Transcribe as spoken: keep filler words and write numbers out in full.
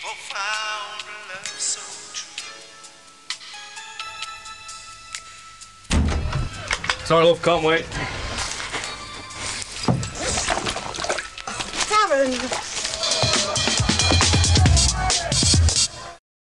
found a love so true. Sorry, love, can't wait. Darren!